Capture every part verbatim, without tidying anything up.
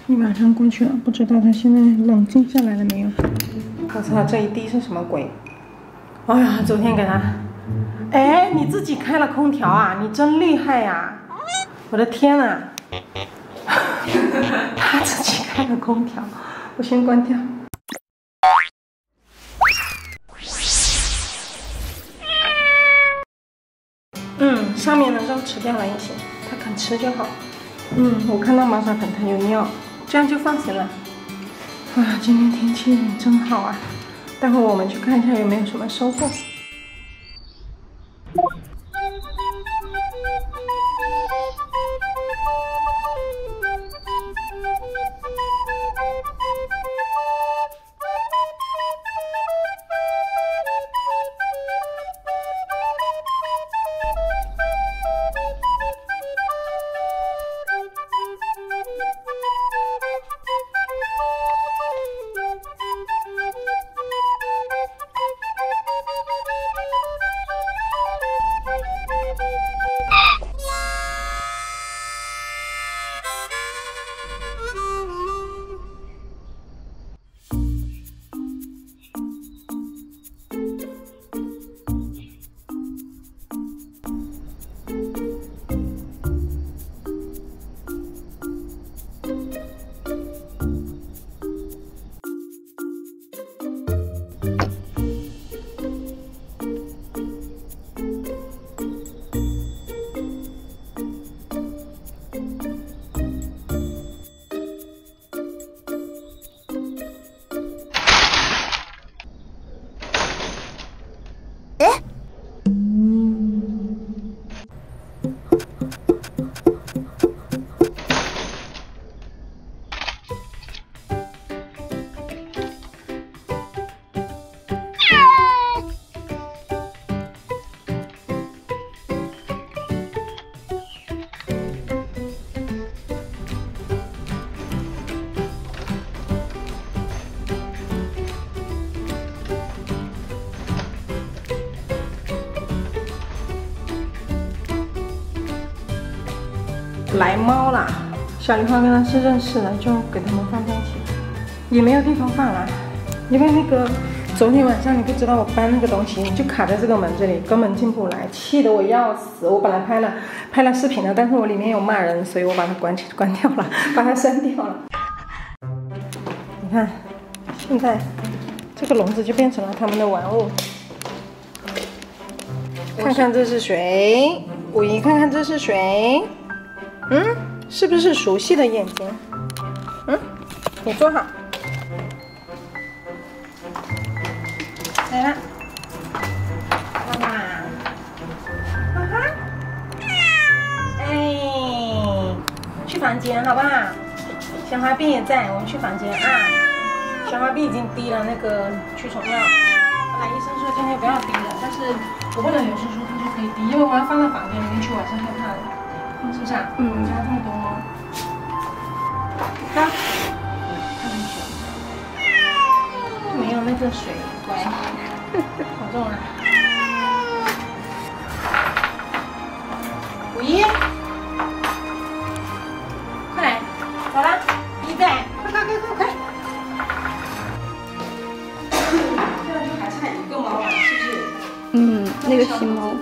一晚上过去了，不知道他现在冷静下来了没有？我操，这一地是什么鬼？哎呀，昨天给他，哎，你自己开了空调啊？你真厉害呀！我的天呐！他自己开了空调，我先关掉。嗯，上面的肉吃掉了一些，他肯吃就好。嗯，我看到毛砂盆它有尿，这样就放心了。啊，今天天气真好啊！待会我们去看一下有没有什么收获。来猫啦！小梨花跟它是认识的，就给它们放在一起，也没有地方放了，因为那个昨天晚上你不知道我搬那个东西，就卡在这个门这里，根本进不来，气得我要死。我本来拍了拍了视频的，但是我里面有骂人，所以我把它关关掉了，把它删掉了。你看，现在这个笼子就变成了他们的玩物。看看这是谁？五一，看看这是谁？嗯，是不是熟悉的眼睛？嗯，你坐好。来了，妈妈，哈哈，哎，去房间好不好？小花臂也在，我们去房间啊。小花臂已经滴了那个驱虫药，本来医生说今天不要滴了，但是我问了有声书，他说可以滴，因为我要放到房间里面去，晚上害怕的。是不是啊？嗯，加这么多吗？好，看进去，没有那个水，乖，好重啊！五一，快来，走啦，一在，快快快快快！这样就还差一个猫啊，是不是？ 嗯，那个新猫。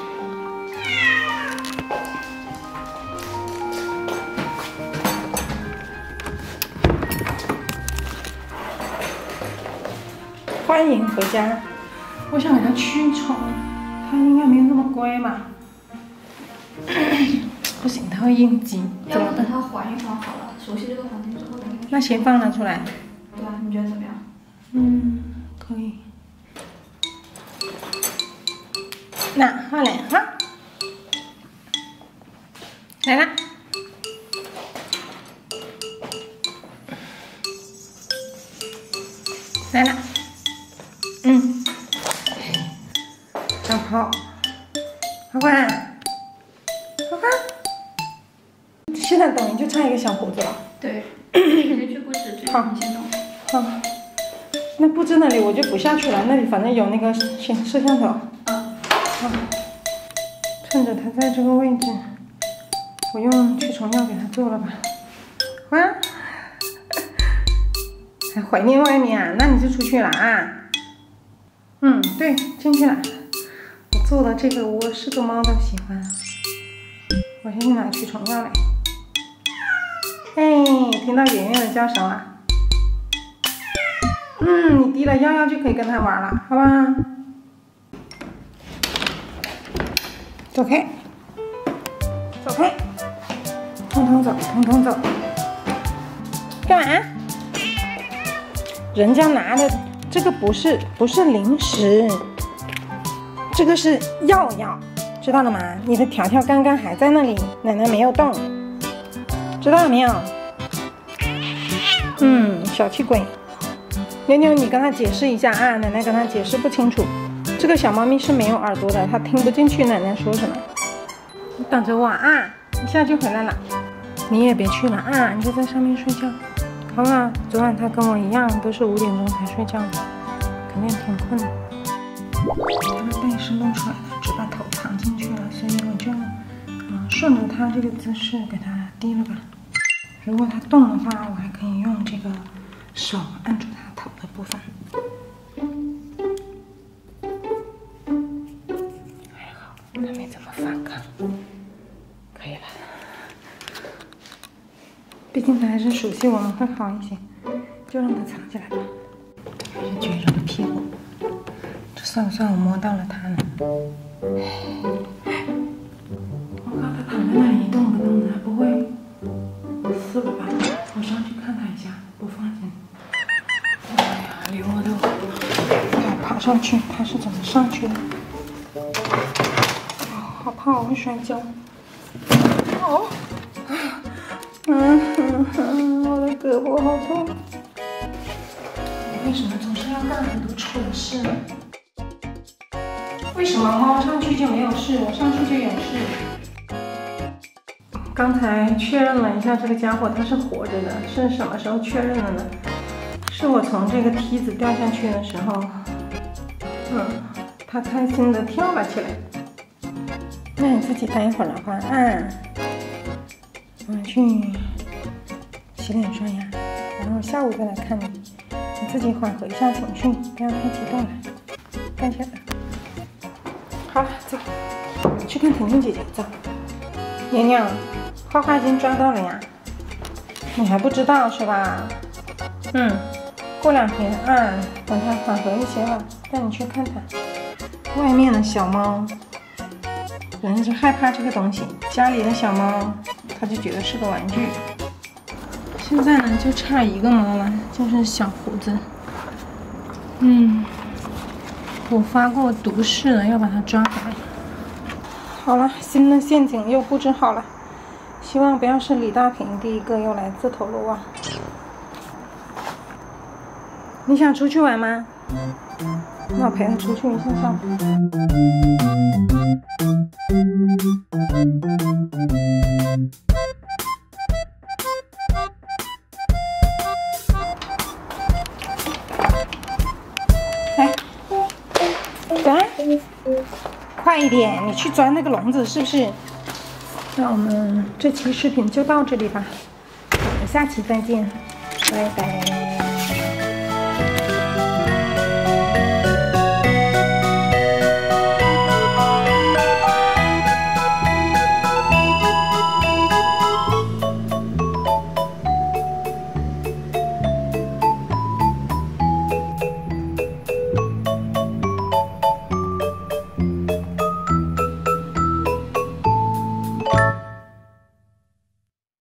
欢迎回家。我想给它驱虫，它应该没有那么乖嘛。不行，它会应激。 要不等它缓一缓好了，熟悉这个环境之后再。 那先放它出来。 对啊，你觉得怎么样？ 嗯，可以。那好嘞，哈，来啦。来了。嗯，真好，好乖，好乖。现在等于就差一个小胡子了。 对，直接去布置，这个你先弄。 好，那布置那里我就不下去了，那里反正有那个摄摄像头。 嗯。 好，趁着它在这个位置，我用驱虫药给它做了吧。哇， 在怀念外面啊？那你就出去了啊。嗯，对，进去了。我做的这个窝是个猫都喜欢。我先去拿驱虫药来。哎，听到圆圆的叫声了。嗯，你滴了药药就可以跟它玩了，好吧？走开，走开，通通走，通通走。干嘛？人家拿的这个不是不是零食，这个是药药，知道了吗？你的条条刚刚还在那里，奶奶没有动，知道了没有？嗯，小气鬼。妞妞，你跟他解释一下啊，奶奶跟他解释不清楚。这个小猫咪是没有耳朵的，它听不进去奶奶说什么。你等着我啊，一下就回来了。你也别去了啊，你就在上面睡觉，好不好？昨晚它跟我一样，都是五点钟才睡觉的，肯定挺困的。它的背是露出来的，只把头藏进去了，所以我就嗯、呃、顺着它这个姿势给它低了吧。如果它动的话，我还可以用这个手按住它头的部分。还好，它没怎么反抗，可以了。毕竟它还是熟悉我们会好一些，就让它藏起来吧。还是撅着个屁股，这算不算我摸到了它呢？我靠，它躺在那里一动不动的，不会死了吧？我上去看它一下，不放心。哎呀，离我都要爬上去，它是怎么上去的？哦，好怕我会摔跤。哦。嗯哼哼，我的胳膊好痛！你为什么总是要干很多蠢事呢？为什么猫上去就没有事，我上去就有事？刚才确认了一下，这个家伙它是活着的，是什么时候确认的呢？是我从这个梯子掉下去的时候，嗯，它开心的跳了起来。那你自己待一会儿了吧，啊。我去洗脸刷牙，然后下午再来看你。你自己缓和一下情绪，不要太激动了。干起来。好了，走，去看婷婷姐姐。走。娘娘，花花已经抓到了呀。你还不知道是吧？嗯，过两天啊，等它缓和一些了，带你去看它。外面的小猫，人就害怕这个东西，家里的小猫。他就觉得是个玩具。现在呢，就差一个猫了，就是小胡子。嗯，我发过毒誓了，要把它抓回来。好了，新的陷阱又布置好了，希望不要是李大平第一个又来自投罗网。你想出去玩吗？那我陪他出去一下下。快一点，你去钻那个笼子，是不是？那我们这期视频就到这里吧，我们下期再见，拜拜。